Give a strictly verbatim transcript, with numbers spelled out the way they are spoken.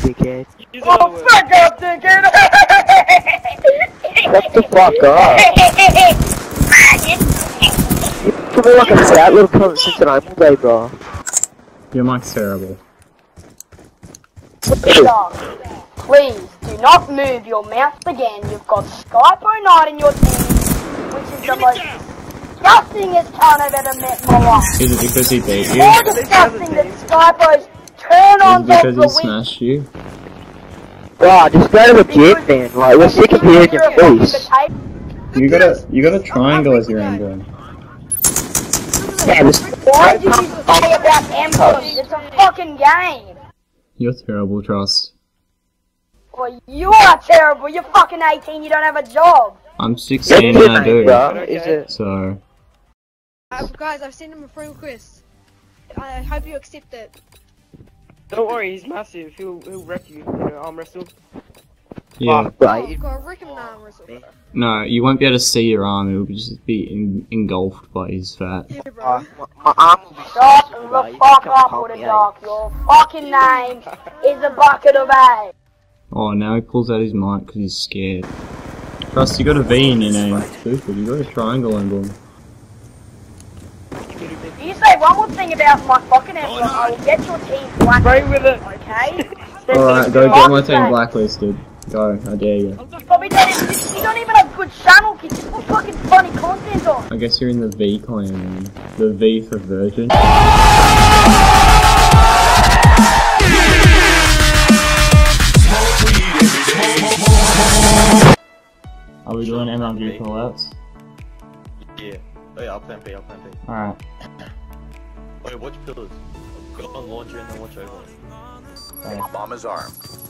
dickhead. Oh, fuck up, dickhead! Shut the fuck up. You're probably like a fat little cunt since an I'm all day, bro. Your mic's terrible. Dog, please do not move your mouse again. You've got Skype oh nine in your team, which is the most disgustingest cunt I've ever met in my life. Is it because he beat you? More disgusting than Skypo's turn-ons Is it of because the he week. smashed you? Bro, just go to the gym, man. Like, we're sick of hearing your voice. You got a you got a triangle as your ending. Yeah, this. Why did you say about emblems? It's a fucking game. You're terrible, Trust. Well, you are terrible. You're fucking eighteen. You don't have a job. I'm sixteen and I do. Bro, is it? So. Uh, guys, I've sent him a friend request. I hope you accept it. Don't worry, he's massive. He'll he'll wreck you. You know, arm wrestle. Yeah. Fuck, right. Oh, God, Rick him an arm wrestle. No, you won't be able to see your arm. It will just be en engulfed by his fat. Yeah, bro. Uh, my, my arm will be Shut so the fuck up with the dog. Your fucking name is a bucket of A. Oh, now he pulls out his mic because he's scared. Trust, you got a V in your name. Stupid. You got a triangle emblem. You say one more thing about my fucking emblem, I will get your team black. Spray with it. Okay? Alright, go get my team blacklisted. Go, I dare you. You probably don't even, you don't even have good channel kids. You put fucking funny content on. I guess you're in the V clan then. The V for virgin. Are we doing M L G callouts? Yeah. Oh yeah, I'll plan B, I'll plan B. Alright. Wait, watch pillars. Go on launcher and then watch over. Okay. Bomb is armed.